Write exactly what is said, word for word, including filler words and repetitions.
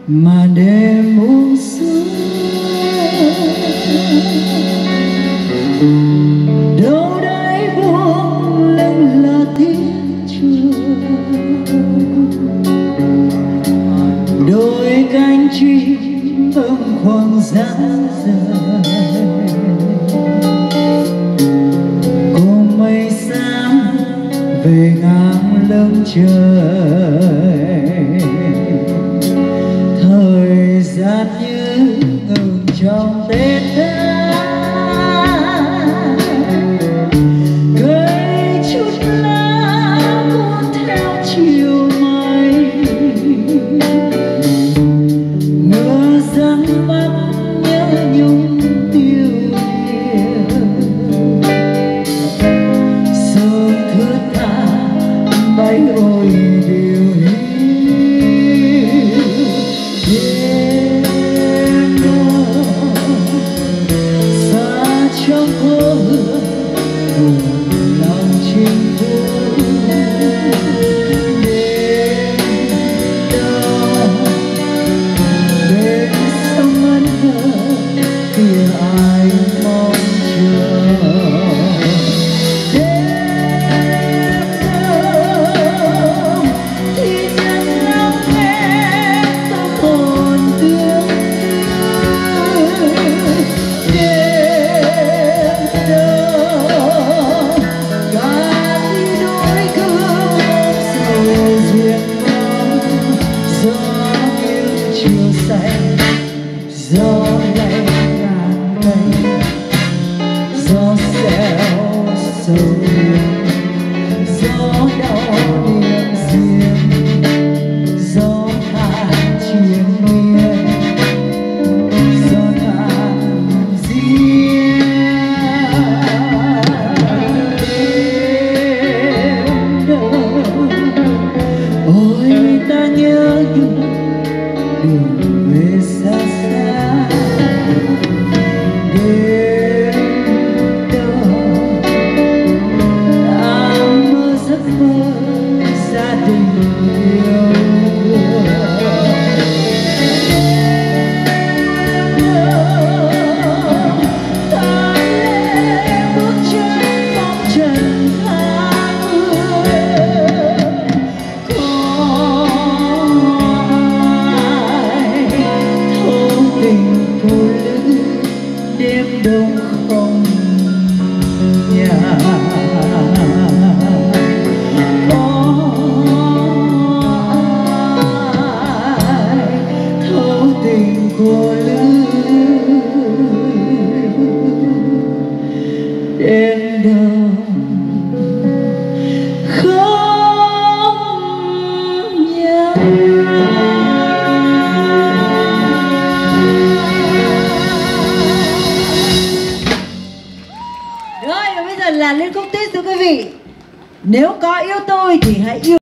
mà đêm buông xuống. Đâu đây buông lưng là thiên trường, đôi cánh chim ôm khoang dã rời, cùng mây xám về ngang lưng trời. Thời gian như ngừng trong Tết tháng, cây chút lá cuốn theo chiều mây. Mưa giăng mắt nhớ nhung tiêu điều, sương thướt tha bay ôi điều hiu. Trong phố hương buồn lòng chim phố, đêm đâu bên sông ân hờ kia ai mong chờ. Đêm đâu thì nhân lắng nghe tâm hồn tương tư. Gió lay ngàn cây, gió xéo sầu riêng, gió đau niềm riêng, gió than triền miên, gió than riêng. Đêm đâu ôi ta nhớ nhung đường về xa xa. Đêm đâu ta mơ giấc mơ gia đình yêu thương. Đêm đâu ta lê bước chân phong trần tháng mưa. Có tình cô lữ đêm đông không nhà. Có ai thấu tình cô lữ đêm đông không nhà. Rồi và bây giờ là lên khúc tít thưa quý vị. Nếu có yêu tôi thì hãy yêu